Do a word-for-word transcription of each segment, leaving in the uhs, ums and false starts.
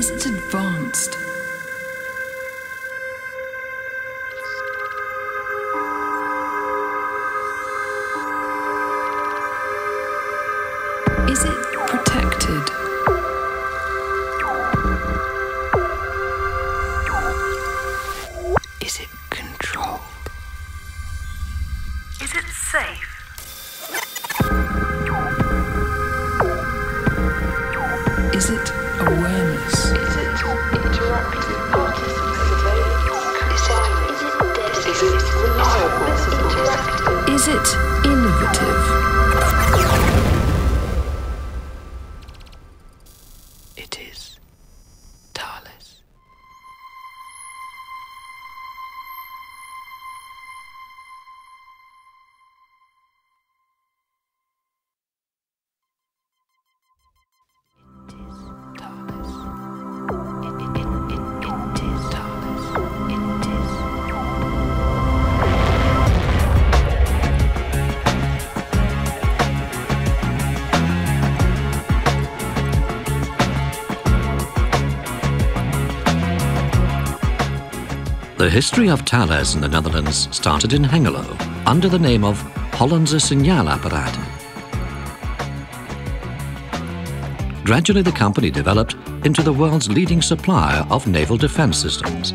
Is it advanced? Is it protected? Is it controlled? Is it safe? Is it awareness? Is it interactive, participating, is it, is it reliable? Is it innovative? It is Thales. The history of Thales in the Netherlands started in Hengelo under the name of Hollandse Signaalapparaten. Gradually the company developed into the world's leading supplier of naval defense systems.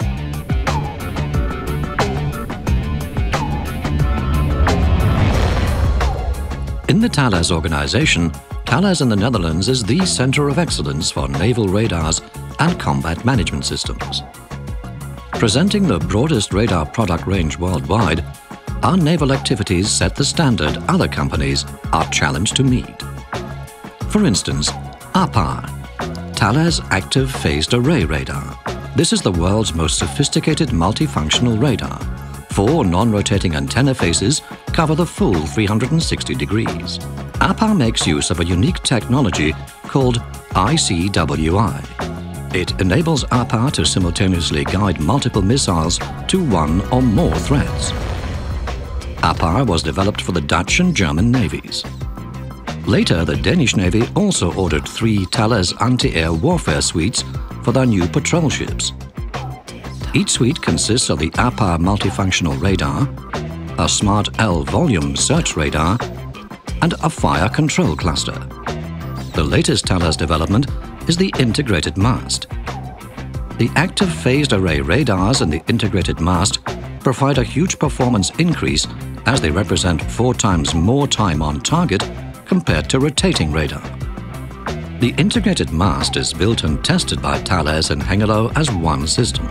In the Thales organization, Thales in the Netherlands is the center of excellence for naval radars and combat management systems. Presenting the broadest radar product range worldwide, our naval activities set the standard other companies are challenged to meet. For instance, A P A R, Thales Active Phased Array Radar. This is the world's most sophisticated multifunctional radar. Four non-rotating antenna faces cover the full three hundred sixty degrees. A P A R makes use of a unique technology called I C W I. It enables A P A R to simultaneously guide multiple missiles to one or more threats. A P A R was developed for the Dutch and German navies. Later, the Danish Navy also ordered three Thales anti-air warfare suites for their new patrol ships. Each suite consists of the A P A R multifunctional radar, a Smart L volume search radar, and a fire control cluster. The latest Thales development is the integrated mast. The active phased array radars and the integrated mast provide a huge performance increase as they represent four times more time on target compared to rotating radar. The integrated mast is built and tested by Thales and Hengelo as one system.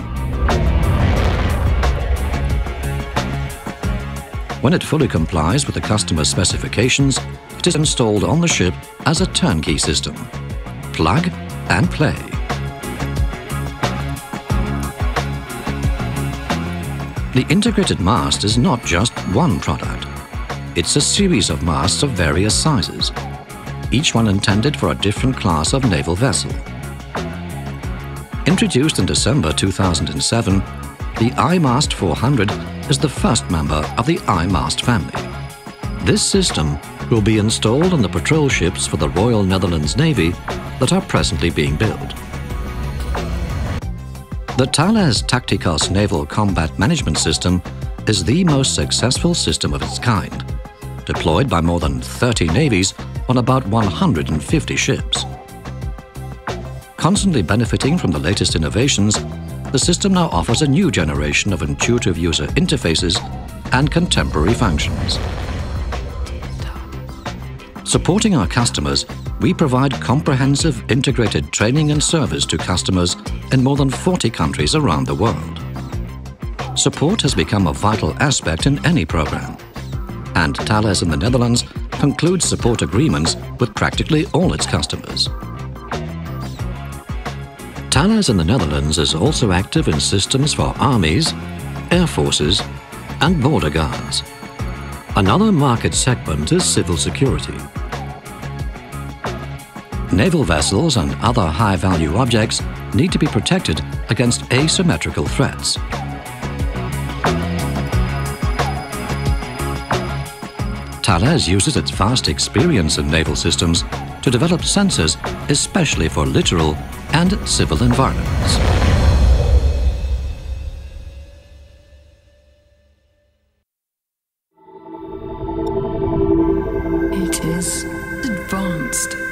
When it fully complies with the customer's specifications, it is installed on the ship as a turnkey system. Plug and play. The integrated mast is not just one product. It's a series of masts of various sizes, each one intended for a different class of naval vessel. Introduced in December two thousand seven, the iMast four hundred is the first member of the iMast family. This system will be installed on the patrol ships for the Royal Netherlands Navy that are presently being built. The Thales Tacticos Naval Combat Management System is the most successful system of its kind, deployed by more than thirty navies on about one hundred fifty ships. Constantly benefiting from the latest innovations, the system now offers a new generation of intuitive user interfaces and contemporary functions. Supporting our customers, we provide comprehensive integrated training and service to customers in more than forty countries around the world. Support has become a vital aspect in any program, and Thales in the Netherlands concludes support agreements with practically all its customers. Thales in the Netherlands is also active in systems for armies, air forces, and border guards. Another market segment is civil security. Naval vessels and other high-value objects need to be protected against asymmetrical threats. Thales uses its vast experience in naval systems to develop sensors especially for littoral and civil environments. It is advanced.